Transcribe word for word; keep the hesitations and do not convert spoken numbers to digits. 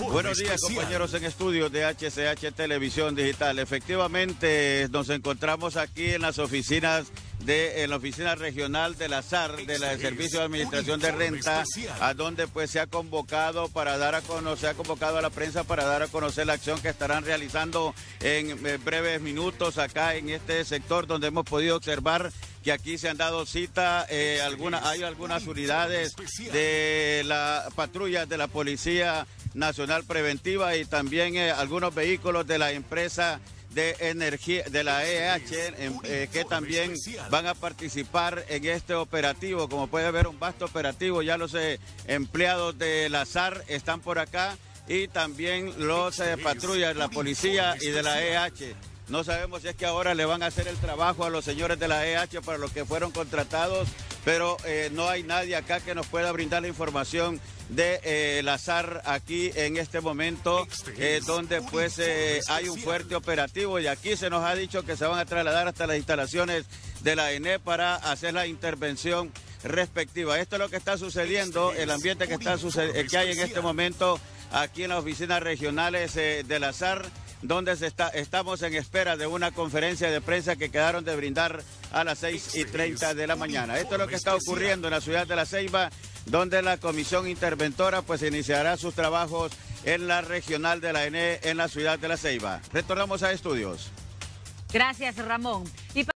Buenos días, compañeros en estudios de H C H Televisión Digital. Efectivamente, nos encontramos aquí en las oficinas de en la oficina regional de la S A R, de la Servicio de Administración de Renta, a donde pues se ha convocado para dar a conocer, se ha convocado a la prensa para dar a conocer la acción que estarán realizando en breves minutos acá en este sector, donde hemos podido observar que aquí se han dado cita, eh, alguna, hay algunas unidades de la patrulla de la Policía Nacional Preventiva y también eh, algunos vehículos de la empresa de energía de la E H eh, que también van a participar en este operativo. Como puede ver, un vasto operativo, ya los eh, empleados de la S A R están por acá y también los eh, patrullas de la policía y de la E H. No sabemos si es que ahora le van a hacer el trabajo a los señores de la E H para los que fueron contratados, pero eh, no hay nadie acá que nos pueda brindar la información de eh, la S A R aquí en este momento, eh, donde pues eh, hay un fuerte operativo, y aquí se nos ha dicho que se van a trasladar hasta las instalaciones de la E N E para hacer la intervención respectiva. Esto es lo que está sucediendo, el ambiente que, está suced que hay en este momento aquí en las oficinas regionales eh, de la S A R, donde se está, estamos en espera de una conferencia de prensa que quedaron de brindar a las seis y treinta de la mañana. Esto es lo que está ocurriendo en la ciudad de La Ceiba, donde la comisión interventora pues iniciará sus trabajos en la regional de la E N E en la ciudad de La Ceiba. Retornamos a estudios. Gracias, Ramón. Y